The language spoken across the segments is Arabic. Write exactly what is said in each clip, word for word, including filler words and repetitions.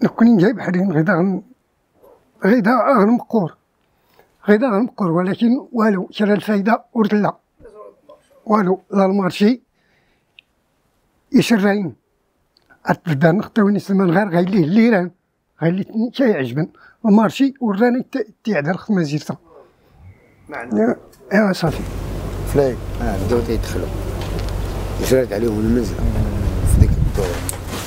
لو كوني جايب حريم غدا غن غدا غنمقور غدا غنمقور ولكن والو شرا الفايدة ورتلا والو لا المارشي يشرين أتبدا نخطيوني سلمان غير غايليه الليران غايلي شي عجبن المارشي وراني تيعدل الخدمة زيرتا معنى ايوا صافي فلاي اه بداو تيدخلوا جرات عليهم المنزله في ديك الدور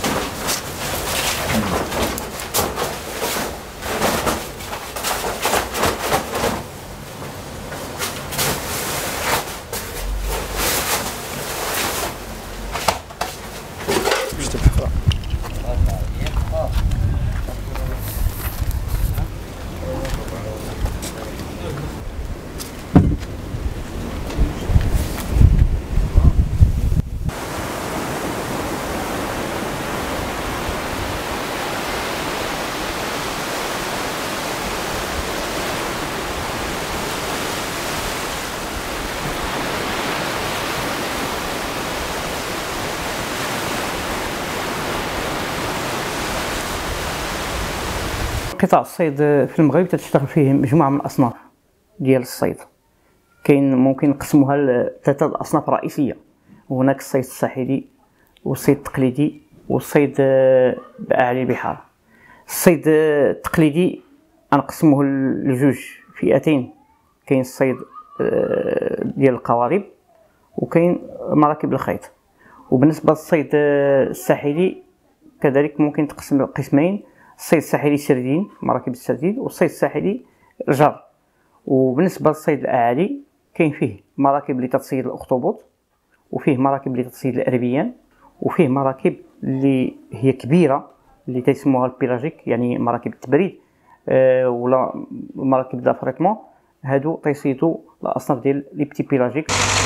قطاع الصيد في المغرب تشتغل فيه مجموعة من الأصناف ديال الصيد. كاين ممكن نقسموها لثلاثة أصناف رئيسية. هناك الصيد الساحلي والصيد التقليدي والصيد بأعالي البحار. الصيد التقليدي نقسموه لجوج فئتين، كاين الصيد ديال القوارب وكاين مراكب الخيط. وبالنسبة للصيد الساحلي كذلك ممكن تقسم قسمين، الصيد الساحلي سردين مراكب السردين والصيد الساحلي الجر. وبالنسبه للصيد الاعالي كاين فيه مراكب لتصيد الاخطبوط وفيه مراكب لتصيد الاربيان وفيه مراكب اللي هي كبيره اللي تيسموها البيلاجيك، يعني مراكب التبريد أه ولا مراكب دافريتمون. هادو تيصيدوا الاصناف ديال لي بتي بيلاجيك.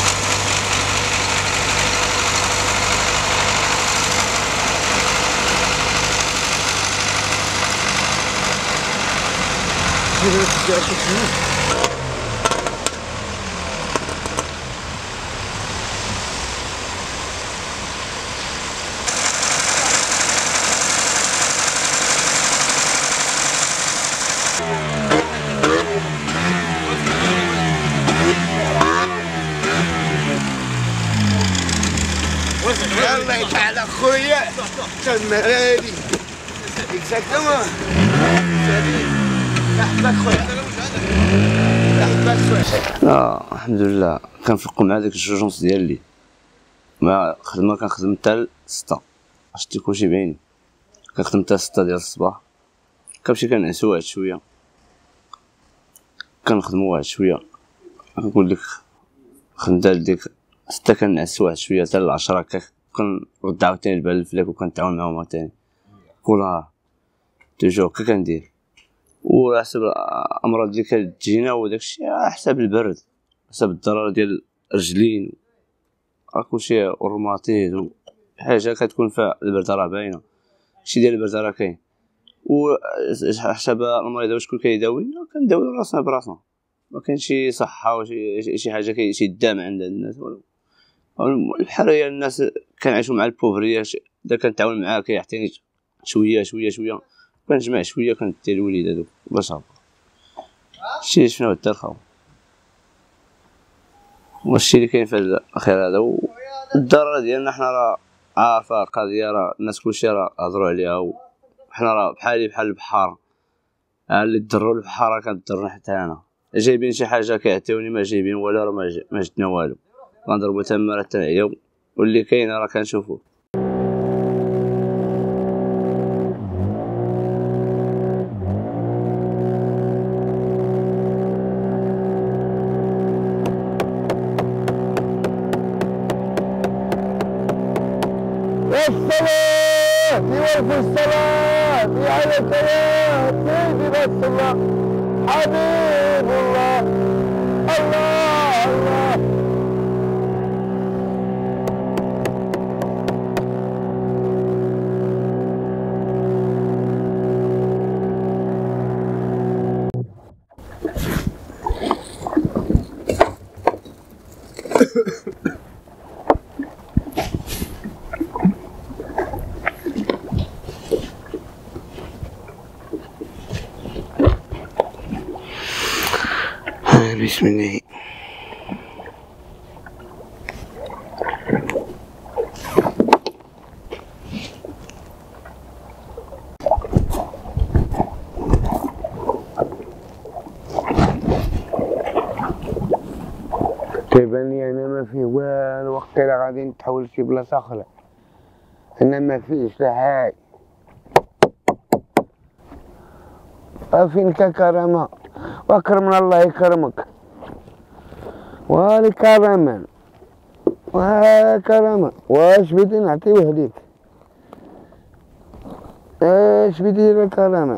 الله يجعل اخويا تمرالي اكزاكتومون يحفظك خويا يحفظك خويا. لا الحمد لله كنفيقو مع ديك الجوجونس ديالي، ما خدمه كنخدم حتى ستة، شتي كلشي بعيني، كنخدم حتى ستة ديال الصباح، كنمشي كنعسو واحد شويه، كنخدمو واحد شويه، نقول لك خدمت ديك ستة كنعس واحد شويه حتى العشرة هكاك، كنرد عاوتاني البال الفلاك وكنتعاون معاهم عاوتاني كل نهار توجور هكا كندير. وعلى حسب الامراض اللي كتجينا وداكشي على حسب البرد، حسب الضرر ديال الرجلين راه كلشي والروماتيز حاجه كتكون فيها البرد راه باينه، شي ديال البرد راه كاين. و حسب المريض واش شكون كيداوي كنداويو راسنا براسنا، ما كاينش شي صحه وشي شي حاجه كيدام عند الناس. بحال هي الناس كنعيشوا مع البوفريه، اذا كنتعاون معاه كيعطيني شويه شويه شويه كنجمع شويه كندي الوليد هذوك باش هبط. شتي شنو هو الدار خاو، وهادشي اللي كاين في هاد الاخير هذا. والضرر ديالنا حنا راه عارفه القضيه، راه الناس كلشي راه هضروا عليها، وحنا راه بحالي بحال البحار، اللي ضروا البحار راه كنضرنا حتى انا. جايبين شي حاجه كيعطيوني، ما جايبين ولا راه ما جدنا والو، غنضربو تما راه تنعياو، واللي كاين راه كنشوفوه. الصلاة يوفي الصلاة على الكلام سيدنا الصلاة حبيب الله الله الله. بسم الله. كيبان لي انا ما فيه والو، وقيلا غادي نتحول لشي بلاصه اخرى، انا ما فيهش لا حاجه. فينك كرامه واكرمنا الله يكرمك، والي كرما وكرما. واش بدي نعطيوه ليك؟ اش بدي لك كرامه؟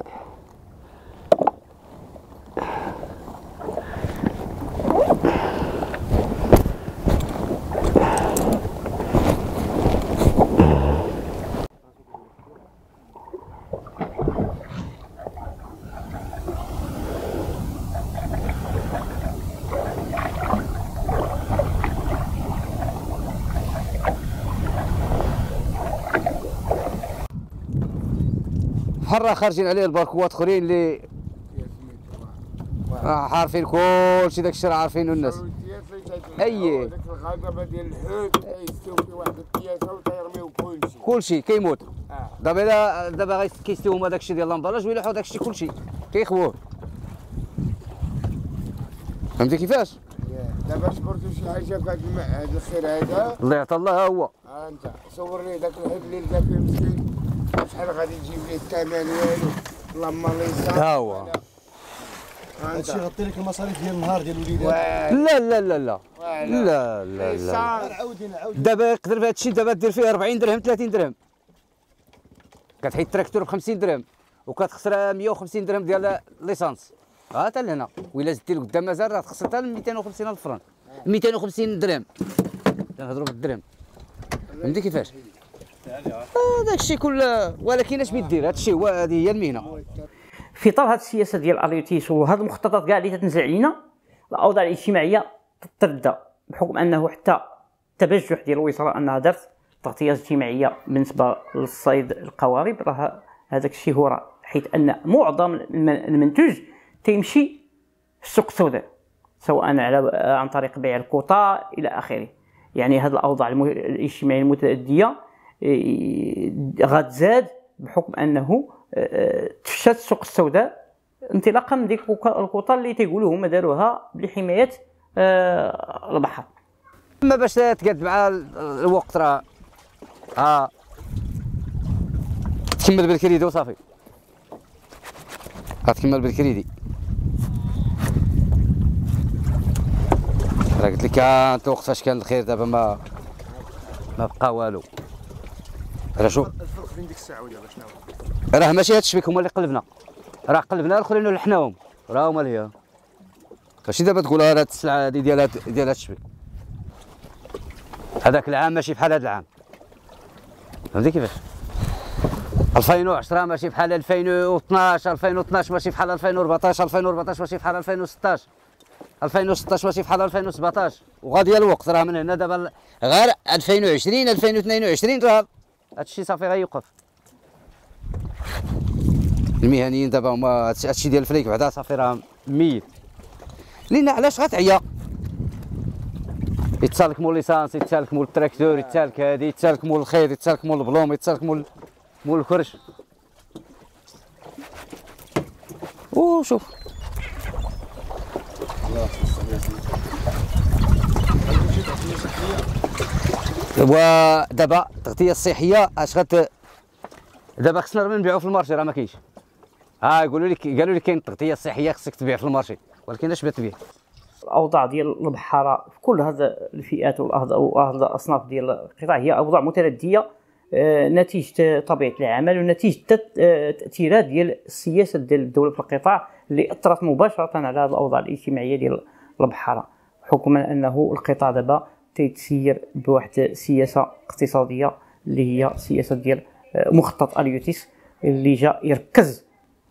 حرة خارجين عليه الباركوات اخرين اللي عارفين كلشي، داك الشيء راه عارفينه الناس. اي داك الغضبه ديال الحوت كيستيو في واحد البياسه وتيرميو كلشي كلشي كيموت. آه. دابا الا دابا كيستيو هما داك الشيء ديال لامبالاج ويلوحوا داك الشيء كلشي كيخووه. فهمتي كيفاش؟ دابا صبرتو شي حاجه في هذا هذا الخير هذا، الله يعطى الله ها هو. ها انت صور لي داك الحد اللي لقى فيه مسكين شحال غادي تجيب ليه الثمن والو، اللهم الله يسر. ها هو هادشي يغطي لك المصاريف ديال النهار ديال الوليدات. لا لا لا لا لا لا لا عاودي نعاود دابا يقدر في هذا الشيء دابا دير فيه أربعين درهم ثلاثين درهم، كتحيد التراكتور ب خمسين درهم وكتخسر مية وخمسين درهم ديال ليسانس. ها حتى لهنا، وإلا زدتي لقدام مازال راه تخسر حتى مئتين وخمسين ألف فرنك، مئتين وخمسين درهم، كنهضروا بالدرهم. فهمتي كيفاش؟ آه داك الشيء كله، ولكن اش بيدير هذا الشيء هو، هذه هي المهنه. في اطار هذه السياسه ديال اليوتيس وهذه المخططات كاع اللي تتنزل علينا، الاوضاع الاجتماعيه تتردى بحكم انه حتى التبجح ديال الوزاره انها دارت تغطيات اجتماعيه بالنسبه للصيد القوارب، راه هذاك الشيء هو راه حيث ان معظم المنتوج تيمشي في السوق السوداء، سواء على عن طريق بيع الكوطا الى اخره. يعني هذه الاوضاع الاجتماعيه المتأديه غتزاد بحكم انه تفشت السوق السوداء انطلاقا من ديك الكوطا اللي تيقولوا هما داروها لحمايه البحر. اما باش تقاد مع الوقت راه ها تكمل بالكريدي وصافي، غتكمل بالكريدي. راه قلت لك انت وقت فاش كان الخير، دابا ما ما بقى والو. راه شوف الفرق بين ديك الساعه ودابا شنو هو؟ راه ماشي هاد الشبيك هما اللي قلبنا، راه قلبنا الاخرين ولحناهم، راه هما اللي ماشي دابا تقول هاد السلعه هادي ديال هاد ديال هاد الشبيك. هذاك العام ماشي بحال هاد العام، فهمتي كيفاش؟ ألفين وعشرة ماشي بحال ألفين واثناش، ألفين واثناش ماشي بحال ألفين وأربعطاش، ألفين وأربعطاش ماشي بحال ألفين وستطاش، ألفين وستطاش ماشي بحال ألفين وسبعطاش، وغادي الوقت راه من هنا دابا غير ألفين وعشرين ألفين واثنين وعشرين راه هادشي صافي غيوقف. المهنيين دابا هما هادشي ديال الفليك بعدا صافي راه ميت. لينا علاش غتعيا؟ يتسالك مول ليسانس، يتسالك مول التراكتور، يتسالك هادي، يتسالك مول الخيط، يتسالك مول البلوم، يتسالك مول مول الكرش. وشوف ودابا التغطيه الصحيه اش غت دابا خصنا نبيعو في المارشي، راه ما كاينش. ها يقولوا لك قالوا لي كاين التغطيه الصحيه خصك تبيع في المارشي، ولكن اش بتبيع؟ الاوضاع ديال البحاره في كل هذه الفئات وهذه الاصناف ديال القطاع هي اوضاع مترديه نتيجه طبيعه العمل ونتيجه التاثيرات ديال السياسه ديال الدوله في القطاع اللي اثرت مباشره على هذه الاوضاع الاجتماعيه ديال البحاره، حكما انه القطاع دابا تيتسير بواحد السياسه اقتصاديه اللي هي السياسه ديال مخطط اليوتيس اللي جا يركز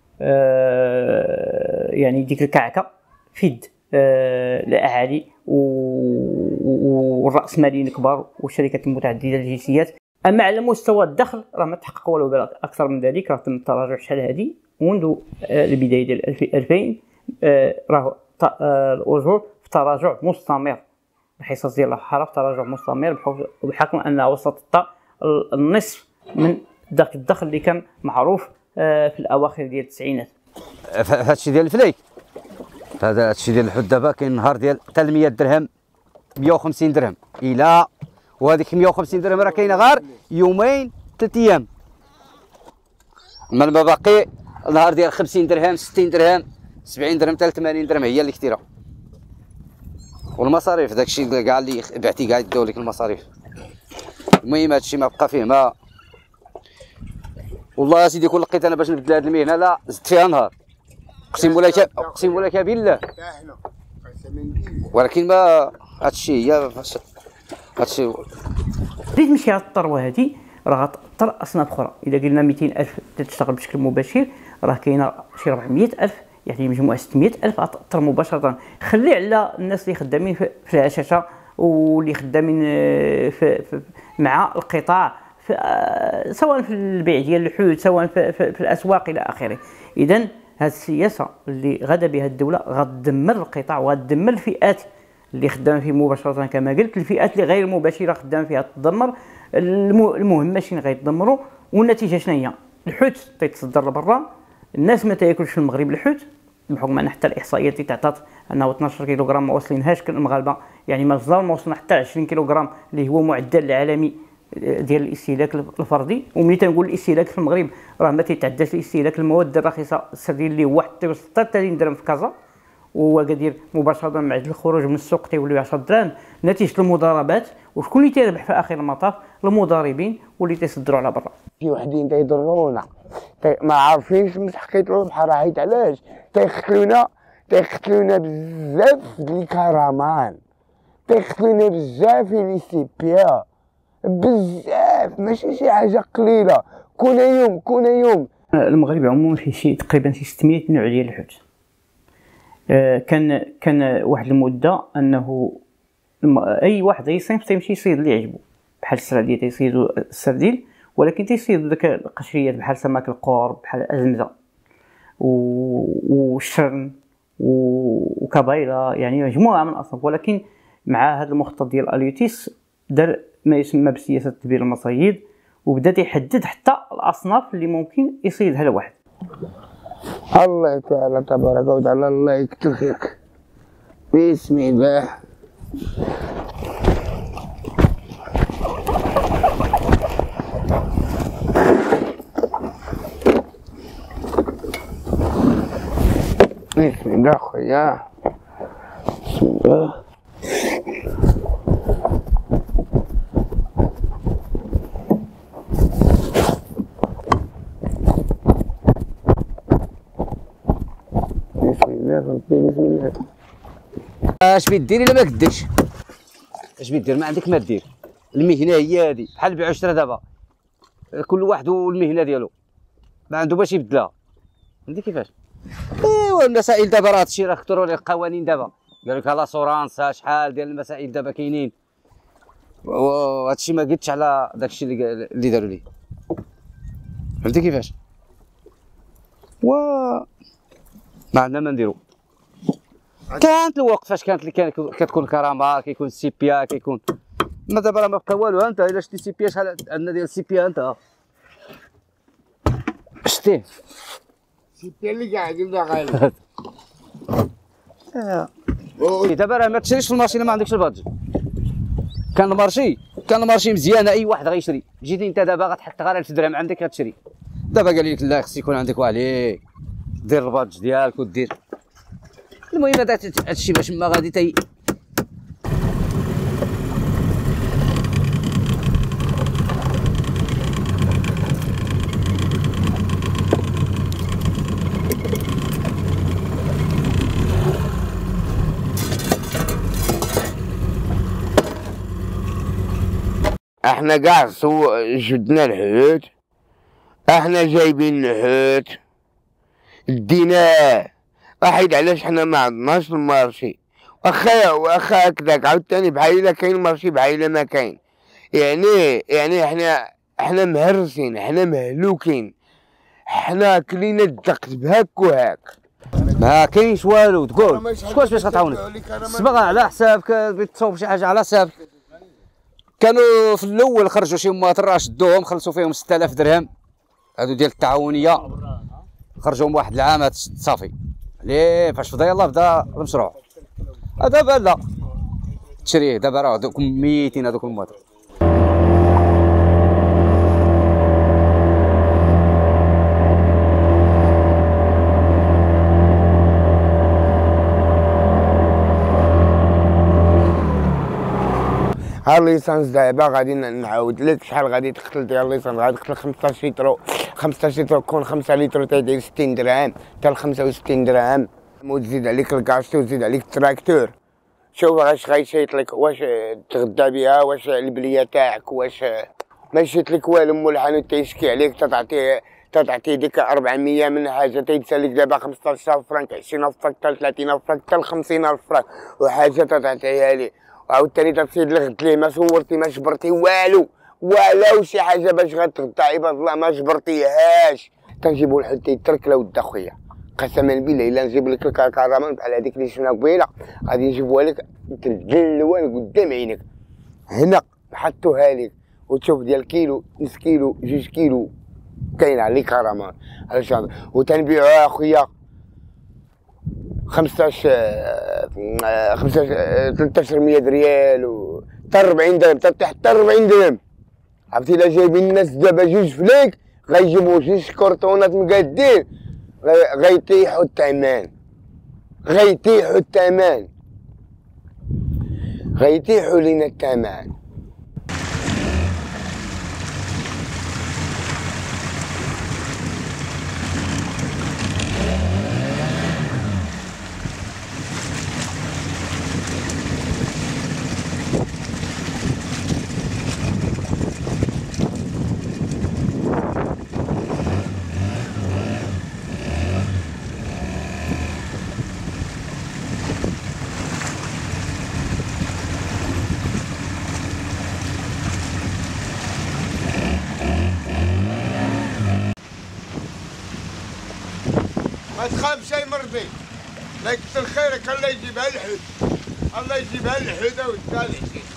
يعني ديك الكعكه في يد الاعالي والراسماليين الكبار والشركات المتعدده الجنسيات. اما على مستوى الدخل راه ما تحقق والو اكثر من ذلك، راه تم التراجع شحال هذه منذ البدايه ديال ألفين راه الاجور في تراجع مستمر، الحصص ديال الحراره في تراجع مستمر بحكم انها وصلت النصف من ذاك الدخل اللي كان معروف في الاواخر ديال التسعينات. هذا الشيء ديال الفليك، هذا الشيء ديال الحوت دابا كاين نهار ديال حتى مية درهم، مية وخمسين درهم الى، وهذيك مية وخمسين درهم راه كاينه غير يومين ثلاث ايام. اما المباقي نهار ديال خمسين درهم، ستين درهم، سبعين درهم حتى ثمانين درهم هي اللي كثيره. والمصاريف داك الشيء كاع اللي بعتي كاع يداو لك المصاريف. المهم هذا الشيء ما بقى فيه ما والله يا سيدي كون لقيت انا باش نبدل هذه المهنه لا زدت فيها نهار، اقسم لك اقسم لك بالله. ولكن ما هذا الشيء هي هذا الشيء بديت نمشي على الثروه هذه راه غتأثر اصناف اخرى. اذا قلنا مئتين ألف تشتغل بشكل مباشر راه كاينه شي أربعمية ألف، يعني مجموعه ستمية ألف غتأثر مباشره. خلي على الناس اللي خدامين في الهشاشه واللي خدامين في, في مع القطاع في سواء في البيع ديال الحوت سواء في, في, في الاسواق الى اخره. اذا هذه السياسه اللي غدا بها الدوله غتدمر القطاع وغتدمر الفئات اللي خدامه فيه مباشره. كما قلت الفئات اللي غير مباشره خدامه فيها تدمر، المهمشين غيتدمروا. والنتيجه شنو هي؟ الحوت تيتصدر لبرا، الناس ما تاكلش في المغرب الحوت بحكم ان حتى الاحصائيات اللي تعطات انه اثناش كيلوغرام ما وصلينهاش المغاربه، يعني ما الظاهر ما وصلنا حتى عشرين كيلوغرام اللي هو معدل العالمي ديال الاستهلاك الفردي. وملي تنقول الاستهلاك في المغرب راه ما تيتعداش الاستهلاك المواد الرخيصه السردين اللي هو واحد تيوصل حتى ثلاثين درهم في كازا، وهو قادر مباشره مع الخروج من السوق تيوليو عشرة دراهم نتيجه المضاربات. وشكون اللي تيربح في اخر المطاف؟ المضاربين واللي تيصدروا على برا. في وحدين تيضرونا ما عارفينش من حقيقه الربح، راه حيت علاش تيقتلونا تيقتلونا بزاف لي كرمان، تيقتلونا بزاف لي سيبيا، بزاف ماشي شي حاجه قليله. كل يوم كل يوم المغرب عموما فيه شي تقريبا شي ستمية نوع ديال الحوت. آه كان كان واحد المده انه اي واحد اي صنف تيمشي يصيد اللي يعجبو، بحال السرديل تيصيدوا السرديل، ولكن تيصيدوا داك القشريات بحال سمك القرب بحال الازمزه والشرن وكبايله، يعني مجموعه من الاصناف. ولكن مع هذا المخطط ديال اليوتيس دار ما يسمى بسياسه تدبير المصايد، وبدا تيحدد حتى الاصناف اللي ممكن يصيدها الواحد. الله تعالى تبارك وتعالى الله يكثر خيرك. بسم الله. بسم الله خويا. بسم الله. بسم الله ربي بسم الله. اش بيدير الا ما كديرش؟ اش بيدير؟ ما عندك ما دير. المهنه هي هذه بحال البيع والشراء دابا، كل واحد والمهنه ديالو ما عنده باش يبدلها. فهمتي كيفاش؟ ايوا المسائل دابا راه هادشي راه كثروا لي القوانين دابا، قال لك لاسورانس شحال ديال المسائل دابا كاينين، وهادشي ما قدش على داكشي اللي اللي داروا ليه. فهمتي كيفاش؟ و ما عندنا ما نديرو. كانت الوقت فاش كانت اللي كان كتكون كرامه كيكون سي بي كيكون، ما دابا راه ما بقى والو. انت الا شتي سي بي شحال عندنا ديال السي بي انت شتيه سي بي اللي قاعد يبدا غالي. دابا راه ما تشريش في المارشي الا ما عندكش البادج. كان المارشي كان المارشي مزيانه اي واحد غيشري، جيتي انت دابا غتحط غير ألف درهم عندك غتشري. دابا قال لك لا خص يكون عندك وعليك دير البادج ديالك ودير. المهم هذا هادشي باش ما غادي تي احنا كاع سو جبدنا الحوت، احنا جايبين الحوت ديناه، واحد علاش حنا ما عندناش المارشي. واخا واخا هكذاك عاوتاني بحال الا كاين المارشي بحال الا ما كاين، يعني يعني احنا احنا مهرسين، احنا مهلوكين، احنا كلينا الدقت بهاك وهاك. ما كاينش والو. تقول شكون باش غتعاونك؟ الصبغه على حسابك، بغيت تصوب شي حاجه على حسابك. كانوا في الاول خرجوا شي مواطن شدوهم خلصوا فيهم ستة آلاف درهم هادو ديال التعاونيه، خرجوهم واحد العام صافي. ليه فاش بدا يلاه بدا المشروع. دابا لا تشريه، دابا راه دوك ميتين هذوك المواطن. ها الليسانس دابا غادي نعاود لك شحال غادي تقتل ديال الليسانس. غادي تقتل خمسطاش لتر، خمسطاش لتر كون خمسة لتر تيدير ستين درهم حتى خمسة وستين درهم، وتزيد عليك الكاشتي وتزيد عليك التراكتور. شوف اش غيشيط لك، واش تغدى بها، واش البليه تاعك، واش ما يشيط لك والو. مول الحانوت تيشكي عليك، تعطيه تعطيه ديك أربعمية من حاجه تيتسالك دابا خمسطاش ألف فرانك، عشرين ألف فرانك، حتى ثلاثين ألف فرانك، حتى خمسين ألف فرانك، وحاجه تعطيها ليه. وعاوتاني تصيد الغد ليه، ما صورتي ما جبرتي والو، ولا شي حاجه باش غتغدى عباد الله ما جبرتيهاش. تنجيبو الحد تيتركلا ود خويا، قسما بالله الا نجيب لك الكركرمان بحال هذيك اللي شفنا قبيله غادي نجيبوها لك تدلوان قدام عينك. هنا حطوها لك وتشوف ديال كيلو، نص كيلو، جوج كيلو كاين على كرمان على شهر. وتنبيعوها اخويا خمسطاش خمسطاش ثلاثطاش مية ريال و حتى أربعين درهم، حتى أربعين درهم. عرفتي الا جايبين الناس دابا جوج فليك غيجيبو جوج كرتونات مقادين، غيطيحوا الثمن، غيطيحوا الثمن، غيطيحوا لينا الثمن. ما تخافش يا مرضي، لا يكثر خيرك، الله يجيبها الحوت، الله يجيبها الحوت وتالي.